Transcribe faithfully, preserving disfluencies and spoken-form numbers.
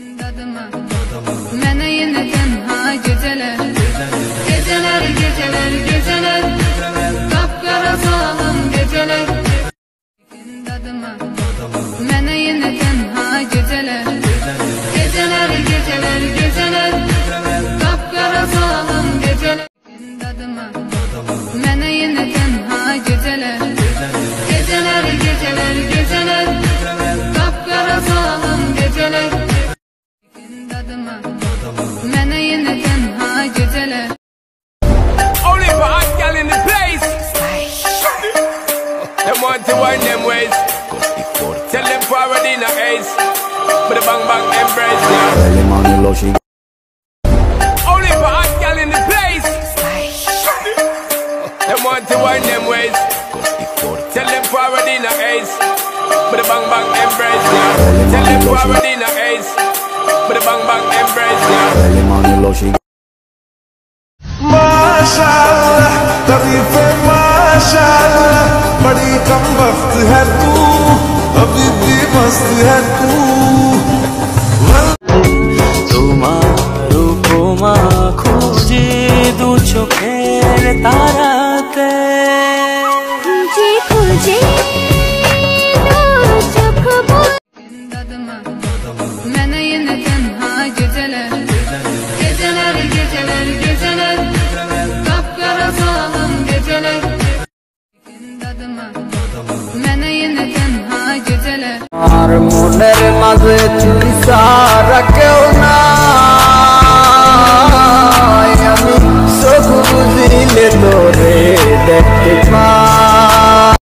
Mene yine tenha geceler, geceler, geceler, geceler, kapkara sağlam geceler. Mene yine tenha geceler, geceler, geceler, geceler, kapkara sağlam geceler. Mene yine tenha geceler, geceler, geceler, geceler, kapkara sağlam geceler. Mene yine tenha geceler. Only for hot gal in the place. Them want to wind them ways. Tell them forward in a ace. But the bang bang embrace now. Only for hot gal in the place. Them want to wind them ways. Tell them forward in a ace. But the bang bang embrace now. Tell them forward in a ace. But the bang bang embrace now. माशाअल्लाह तरीफे माशाअल्लाह बड़ी कम वक्त है तू अभी भी मस्त है तू তোমার উপমা খুঁজে দু চোখের তারাতে খুঁজে খুঁজে Mene yine tenha geceler, geceler, geceler, geceler, kapkara sağlam geceler. Mene yine tenha geceler. আর মনের মাঝে তুই সারা কেউ নাই আমি চোখ বুঝিলে তোরে দেখতে পাই।